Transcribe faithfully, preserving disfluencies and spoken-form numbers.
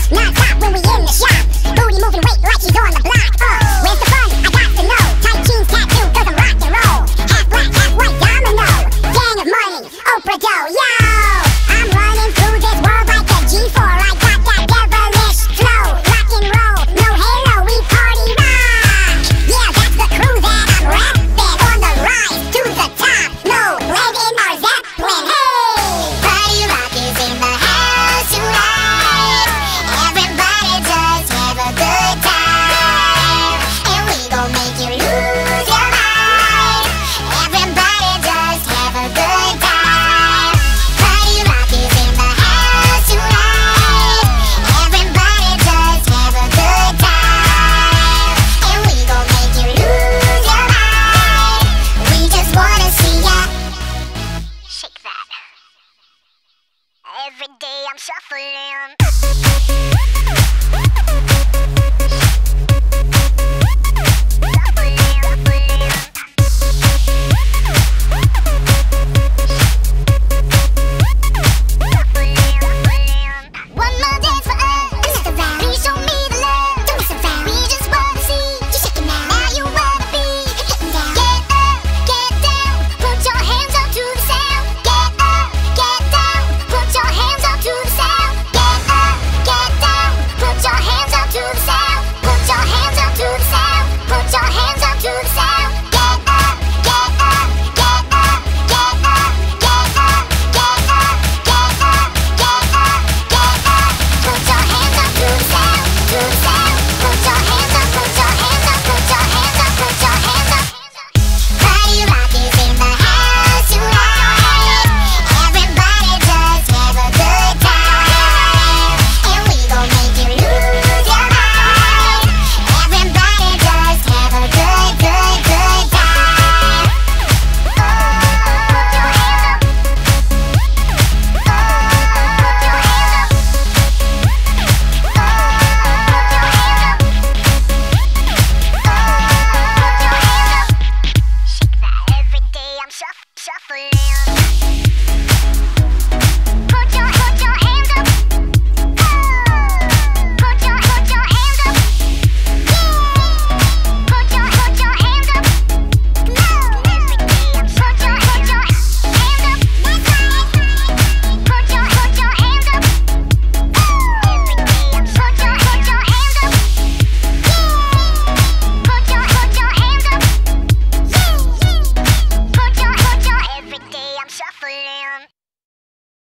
Non-stop when we in the shop. Booty moving weight like she's on the block. Uh, where's the fun? I got to know. Tight jeans tattoo cause I'm rock and roll. Half black, half white domino. Gang of money, Oprah dough. Yo, I'm running through this world like a G four. I got that devilish flow. Rock and roll, no halo, we party rock. Yeah, that's the crew that I'm rapping. On the rise to the top. No landing our Zeppelin. Hey, party rock is in the house tonight. Everybody just have a good time, and we gon' make you lose your mind. Everybody just have a good time. Party rock is in the house tonight. Everybody just have a good time, and we gon' make you lose your mind. We just wanna see ya shake that. Every day I'm shuffling.